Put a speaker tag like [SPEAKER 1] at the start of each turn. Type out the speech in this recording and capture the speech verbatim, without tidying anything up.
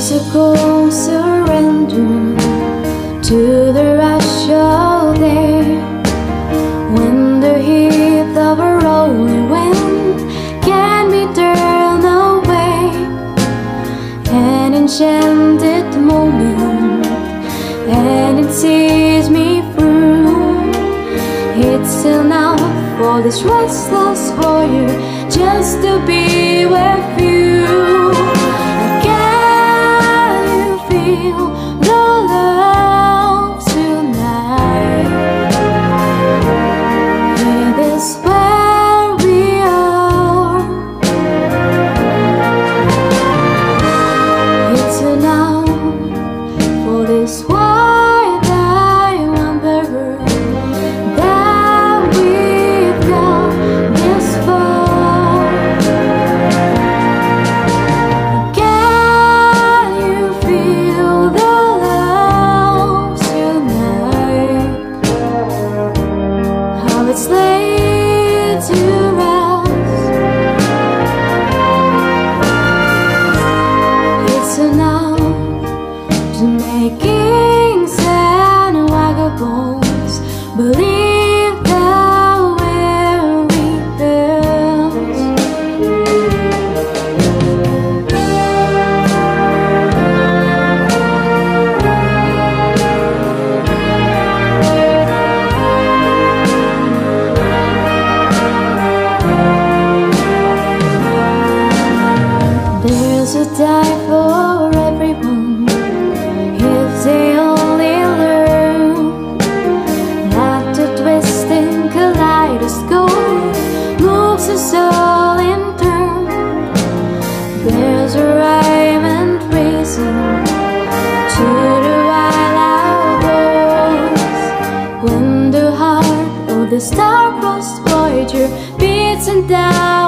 [SPEAKER 1] There's a cold surrender to the rush all day, when the heat of a rolling wind can be turned away. An enchanted moment, and it sees me through. It's enough for this restless warrior just to be with you. Can you feel the love tonight? It is where we are. It's enough for this white diamond river that we've got this far. Can you feel the love tonight? How it's laid to rest. It's enough to make kings and vagabonds believe that we're rebels. There's a time for everyone if they only learn not to twist in kaleidoscope moves us all in turn. There's a rhyme and reason to the wild outdoors when the heart of the star-crossed voyager beats and down.